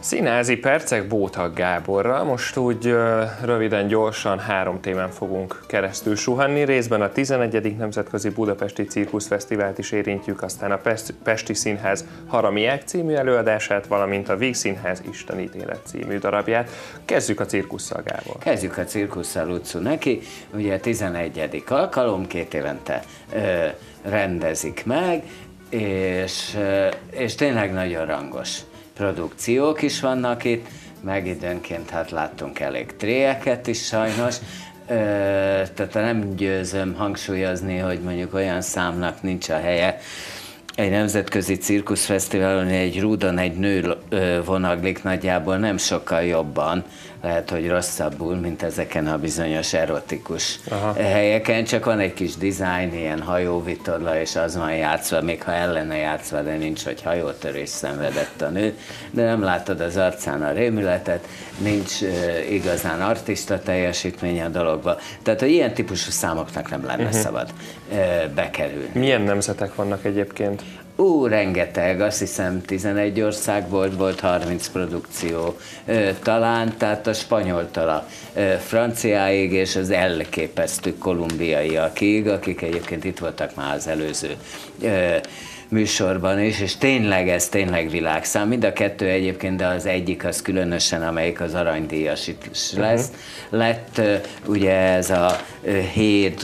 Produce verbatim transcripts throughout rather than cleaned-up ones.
Színházi percek Bóthag Gáborral. Most úgy uh, röviden, gyorsan három témán fogunk keresztül suhanni. Részben a tizenegyedik Nemzetközi Budapesti Cirkuszfesztivált is érintjük, aztán a Pesti Színház Haramiák című előadását, valamint a Vígszínház Istenítélet című darabját. Kezdjük a cirkusszal, Gábor. Kezdjük a cirkusszal, utcú neki. Ugye a tizenegyedik alkalom, két évente ö, rendezik meg, és, ö, és tényleg nagyon rangos produkciók is vannak itt, meg időnként hát láttunk elég tréeket is sajnos, Ö, tehát nem győzöm hangsúlyozni, hogy mondjuk olyan számnak nincs a helye egy nemzetközi cirkuszfesztiválon, egy rúdon egy nő vonaglik, nagyjából nem sokkal jobban, lehet, hogy rosszabbul, mint ezeken a bizonyos erotikus Aha. helyeken, csak van egy kis dizájn, ilyen hajóvitorla, és az van játszva, még ha ellene játszva, de nincs, hogy hajótörés szenvedett a nő, de nem látod az arcán a rémületet, nincs uh, igazán artista teljesítmény a dologba, tehát hogy ilyen típusú számoknak nem lenne uh-huh. szabad uh, bekerülni. Milyen nemzetek vannak egyébként? Ú, rengeteg, azt hiszem tizenegy ország volt, volt harminc produkció ö, talán, tehát a spanyoltól a ö, franciáig és az elképesztő kolumbiaiakig, akik egyébként itt voltak már az előző ö, műsorban is, és tényleg ez tényleg világszám. Mind a kettő egyébként, de az egyik az különösen, amelyik az aranydíjas is lesz. Uh-huh. Lett ugye ez a hét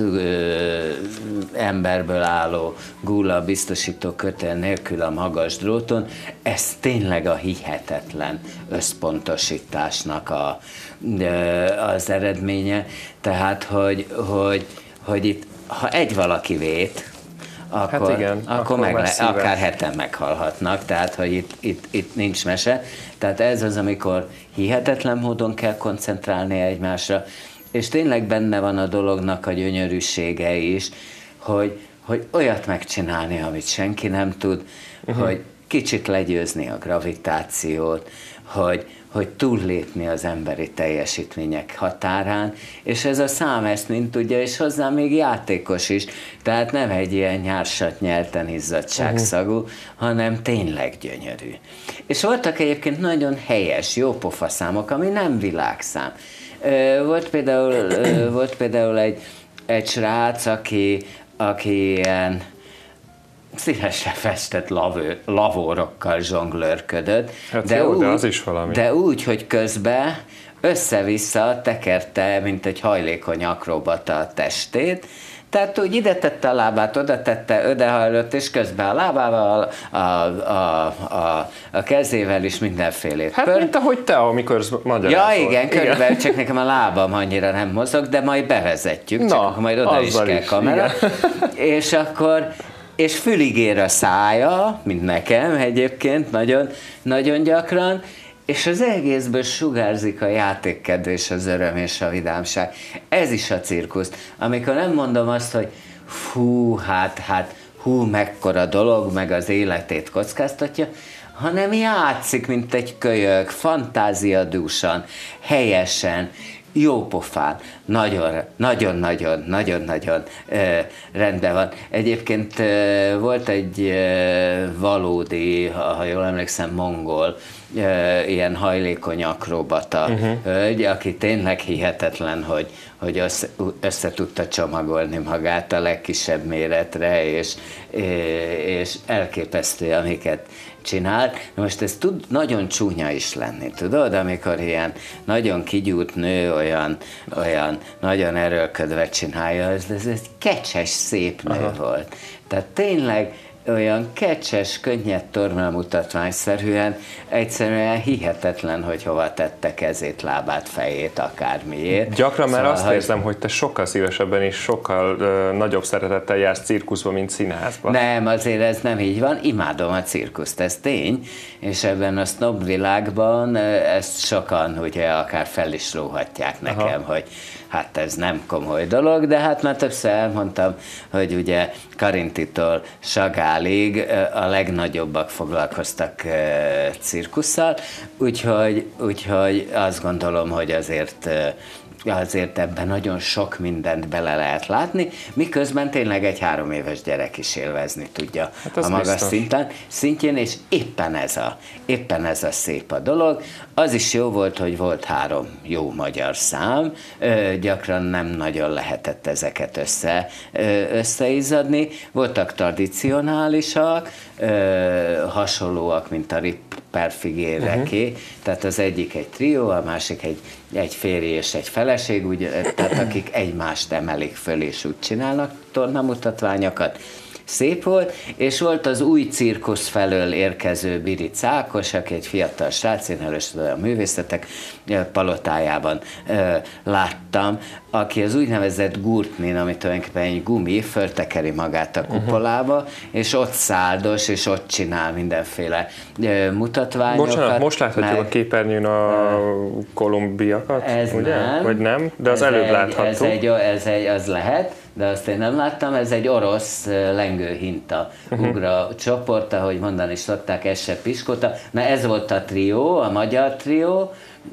emberből álló gúla biztosító kötél nélkül a magas dróton. Ez tényleg a hihetetlen összpontosításnak a, az eredménye. Tehát, hogy, hogy, hogy itt, ha egy valaki vét, Akkor, hát igen, akkor, akkor meg le, akár heten meghalhatnak, tehát hogy itt, itt, itt nincs mese. Tehát ez az, amikor hihetetlen módon kell koncentrálni egymásra, és tényleg benne van a dolognak a gyönyörűsége is, hogy, hogy olyat megcsinálni, amit senki nem tud, uh-huh. hogy kicsit legyőzni a gravitációt, hogy, hogy túllépni az emberi teljesítmények határán, és ez a szám ezt mind tudja, és hozzá még játékos is, tehát nem egy ilyen nyársat nyelten izzadságszagú, uh-huh. hanem tényleg gyönyörű. És voltak egyébként nagyon helyes, jópofa számok, ami nem világszám. Volt például, volt például egy, egy srác, aki, aki ilyen szívesen festett lavő, lavórokkal zsonglőrködött, hát de, jó, úgy, de az is valami. De úgy, hogy közben össze-vissza tekerte, mint egy hajlékony akrobata a testét, tehát úgy ide tette a lábát, oda tette, ödehajlott, és közben a lábával, a, a, a, a kezével is mindenfélét. Hát Pör... mint ahogy te, amikor magyarázol. Ja, igen, körülbelül, csak nekem a lábam annyira nem mozog, de majd bevezetjük, Na, csak akkor majd oda is kell is, kamera. És akkor és fülig ér a szája, mint nekem egyébként, nagyon, nagyon gyakran, és az egészből sugárzik a játékkedvés, az öröm és a vidámság. Ez is a cirkusz. Amikor nem mondom azt, hogy fú, hát, hát, hú, mekkora dolog, meg az életét kockáztatja, hanem játszik, mint egy kölyök, fantáziadúsan, helyesen, jópofán, nagyon-nagyon-nagyon-nagyon rendben van. Egyébként e, volt egy e, valódi, ha jól emlékszem, mongol, e, ilyen hajlékony akrobata uh-huh. hölgy, aki tényleg hihetetlen, hogy, hogy össze, össze tudta csomagolni magát a legkisebb méretre, és, és elképesztő, amiket csinál. Most ez tud nagyon csúnya is lenni, tudod, amikor ilyen nagyon kigyújt nő olyan, olyan nagyon erőlködve csinálja, ez, ez egy kecses, szép nő Aha. volt. Tehát tényleg olyan kecses, könnyed tornamutatmányszerűen, egyszerűen hihetetlen, hogy hova tette kezét, lábát, fejét, akármiért. Gyakran már szóval, azt hogy... érzem, hogy te sokkal szívesebben és sokkal uh, nagyobb szeretettel jársz cirkuszba, mint színházba. Nem, azért ez nem így van, imádom a cirkuszt, ez tény, és ebben a snob világban ezt sokan ugye akár fel is lóhatják nekem, Aha. hogy hát ez nem komoly dolog, de hát már többször elmondtam, hogy ugye Karintitól Sagálig a legnagyobbak foglalkoztak cirkusszal, úgyhogy, úgyhogy azt gondolom, hogy azért azért ebben nagyon sok mindent bele lehet látni, miközben tényleg egy három éves gyerek is élvezni tudja hát a magas szinten, szintjén, és éppen ez, a, éppen ez a szép a dolog. Az is jó volt, hogy volt három jó magyar szám, ö, gyakran nem nagyon lehetett ezeket össze, ö, összeizzadni. Voltak tradicionálisak, ö, hasonlóak, mint a Ripper Figéreké, uh-huh. tehát az egyik egy trió, a másik egy, egy férj és egy feleség, úgy, tehát akik egymást emelik föl és úgy csinálnak tornamutatványokat. Szép volt, és volt az új cirkusz felől érkező Biri Cákos, aki egy fiatal srác, én először a művészetek palotájában ö, láttam, aki az úgynevezett gurtnin, ami tulajdonképpen egy gumi, föltekeri magát a kupolába, uh-huh. és ott száldos, és ott csinál mindenféle ö, mutatványokat. Bocsánat, most láthatjuk meg, a képernyőn a kolumbiakat, ez ugye? Nem. Vagy nem? De az előbb látható. Ez egy, ez egy, az lehet, de azt én nem láttam, ez egy orosz lengőhinta uh-huh. ugra csoport, ahogy mondani szokták, ez se piskóta. Na ez volt a trió, a magyar trió,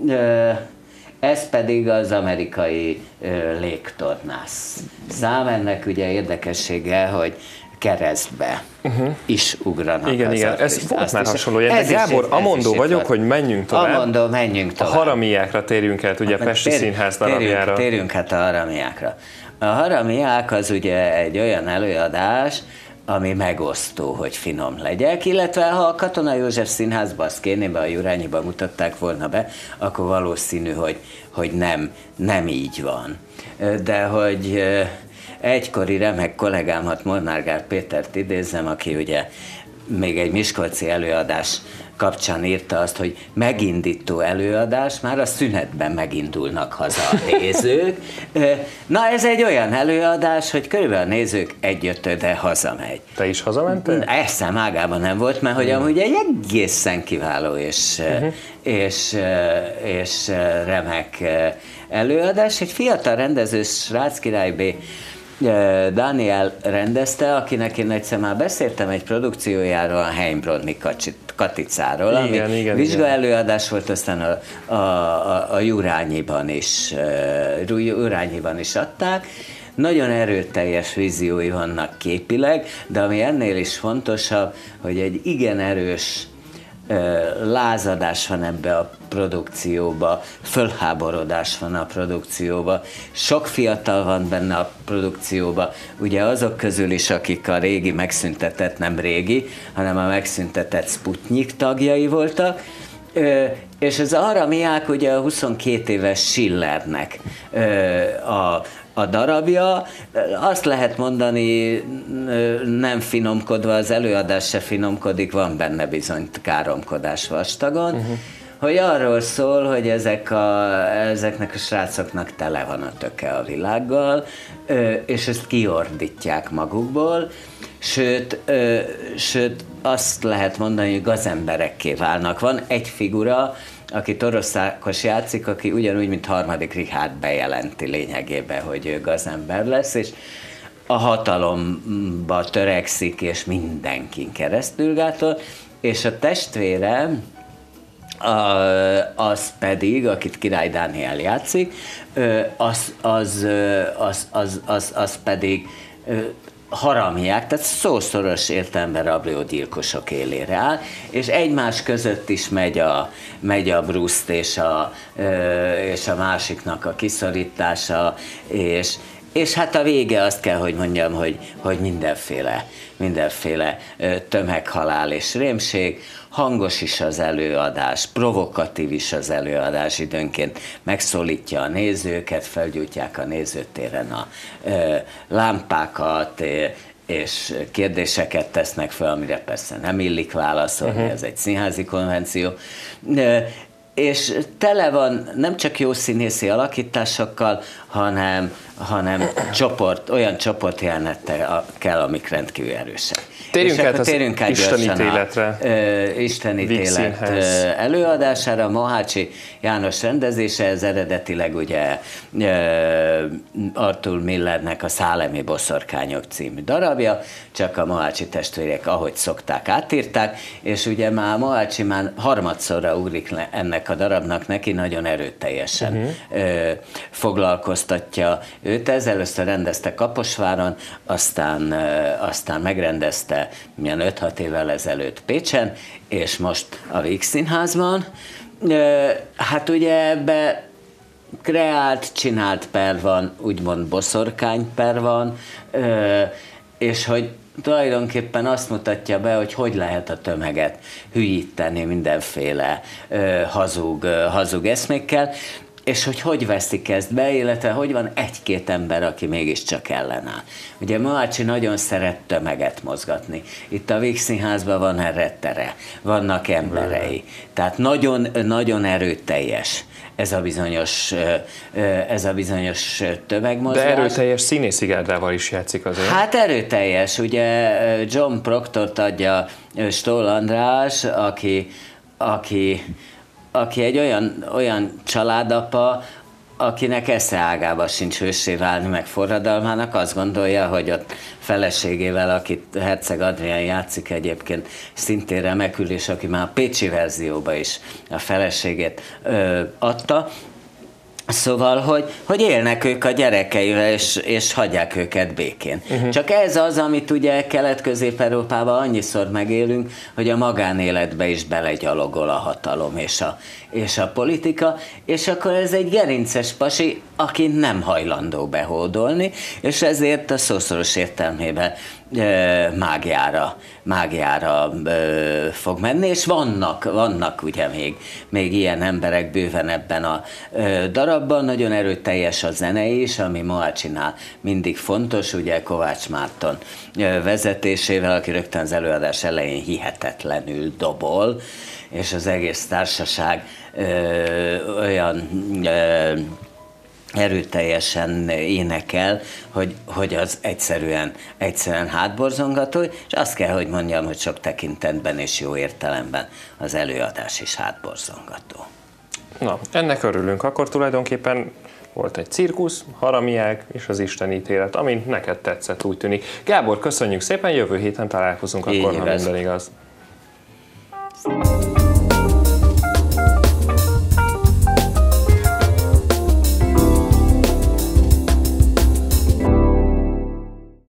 ez pedig az amerikai légtornász szám. Ennek ugye érdekessége, hogy keresztbe uh-huh. is ugranak. Igen, az igen, artist. ez volt Azt már is, hasonló. Ez Gábor, amondó vagyok, volt. Hogy menjünk tovább. Amondó, menjünk tovább. A Haramiákra térjünk el, ugye, a Pesti Térjünk, Színház darabjára. Térjünk, térjünk hát a Haramiákra. A Haramiák az ugye egy olyan előadás, ami megosztó, hogy finom legyek, illetve ha a Katona József Színházba, a Szkénébe, a Jurányiba mutatták volna be, akkor valószínű, hogy, hogy nem, nem így van. De hogy egykori remek kollégámat, Molnár Gál Pétert idézzem, aki ugye még egy miskolci előadás kapcsán írta azt, hogy megindító előadás, már a szünetben megindulnak haza a nézők. Na ez egy olyan előadás, hogy körülbelül a nézők egyötöde hazamegy. Te is hazamentél? Eszem ágában nem volt, mert hogy amúgy egy egészen kiváló és, uh-huh. és, és remek előadás. Egy fiatal rendező, Srác Király B. Dániel rendezte, akinek én egyszer már beszéltem egy produkciójáról, a Heimbronni Katicáról, ami igen, igen, vizsgaelőadás volt, aztán a, a, a, a Jurányiban is, Jurányiban is adták. Nagyon erőteljes víziói vannak képileg, de ami ennél is fontosabb, hogy egy igen erős lázadás van ebbe a produkcióba, fölháborodás van a produkcióba, sok fiatal van benne a produkcióba, ugye azok közül is, akik a régi megszüntetett, nem régi, hanem a megszüntetett Sputnik tagjai voltak, és az Haramiák ugye a huszonkét éves Schillernek a a darabja, azt lehet mondani, nem finomkodva, az előadás se finomkodik, van benne bizony káromkodás vastagon, uh-huh. hogy arról szól, hogy ezek a, ezeknek a srácoknak tele van a töke a világgal, és ezt kiordítják magukból, sőt, sőt azt lehet mondani, hogy gazemberekké válnak. Van egy figura, aki Orosz Ákos játszik, aki ugyanúgy, mint harmadik Richárd bejelenti lényegében, hogy ő gazember lesz, és a hatalomba törekszik, és mindenkin keresztülgátol, és a testvére, az pedig, akit Király Dániel játszik, az, az, az, az, az, az pedig haramiák, tehát szószoros értelemben rablógyilkosok élére áll, és egymás között is megy a, megy a bruszt és a, és a másiknak a kiszorítása, és, és hát a vége azt kell, hogy mondjam, hogy, hogy mindenféle, mindenféle tömeghalál és rémség, hangos is az előadás, provokatív is az előadás, időnként megszólítja a nézőket, felgyújtják a nézőtéren a ö, lámpákat, és kérdéseket tesznek fel, amire persze nem illik válaszolni, uh-huh. ez egy színházi konvenció. És tele van nem csak jó színészi alakításokkal, hanem, hanem csoport, olyan csoportjelenettel kell, amik rendkívül erősek. Térjünk át az istenítéletre. Istenítélet előadására, Mohácsi János rendezése, ez eredetileg ugye Arthur Millernek a Szálemi boszorkányok című darabja, csak a Mohácsi testvérek, ahogy szokták, átírták, és ugye már Mohácsi már harmadszorra ugrik le ennek a darabnak neki nagyon erőteljesen uh-huh. ö, foglalkoztatja őt. Ez először rendezte Kaposváron, aztán, ö, aztán megrendezte milyen öt-hat évvel ezelőtt Pécsen, és most a Víg Színházban. Ö, hát ugye ebbe kreált, csinált per van, úgymond boszorkányper van, ö, és hogy tulajdonképpen azt mutatja be, hogy hogy lehet a tömeget hülyíteni mindenféle ö, hazug, ö, hazug eszmékkel, és hogy hogy veszik ezt be, illetve hogy van egy-két ember, aki mégiscsak ellenáll. Ugye Mohácsi nagyon szeret tömeget mozgatni. Itt a Víg Színházban van erre tere, vannak emberei. Tehát nagyon, nagyon erőteljes ez a bizonyos, ez a bizonyos tömegmozgás. De erőteljes színészi gárdával is játszik azért. Hát erőteljes, ugye John Proctort adja Stoll András, aki, aki, aki egy olyan, olyan családapa, akinek esze ágába sincs hőssé válni, meg forradalmának, azt gondolja, hogy ott feleségével, akit Herceg Adrián játszik egyébként szintén remekül, és aki már a pécsi verzióba is a feleségét ö, adta. Szóval, hogy, hogy élnek ők a gyerekeivel, és, és hagyják őket békén. Uh-huh. Csak ez az, amit ugye Kelet-Közép-Európában annyiszor megélünk, hogy a magánéletbe is belegyalogol a hatalom és a, és a politika, és akkor ez egy gerinces pasi, aki nem hajlandó behódolni, és ezért a szószoros értelmében e, mágiára, mágiára e, fog menni, és vannak, vannak ugye még, még ilyen emberek bőven ebben a e, darabban, nagyon erőteljes a zene is, ami Mohácsinál mindig fontos, ugye Kovács Márton e, vezetésével, aki rögtön az előadás elején hihetetlenül dobol, és az egész társaság ö, olyan ö, erőteljesen énekel, hogy, hogy az egyszerűen, egyszerűen hátborzongató, és azt kell, hogy mondjam, hogy sok tekintetben és jó értelemben az előadás is hátborzongató. Na, ennek örülünk. Akkor tulajdonképpen volt egy cirkusz, haramiág és az istenítélet, ami neked tetszett, úgy tűnik. Gábor, köszönjük szépen, jövő héten találkozunk, akkor, ha minden igaz.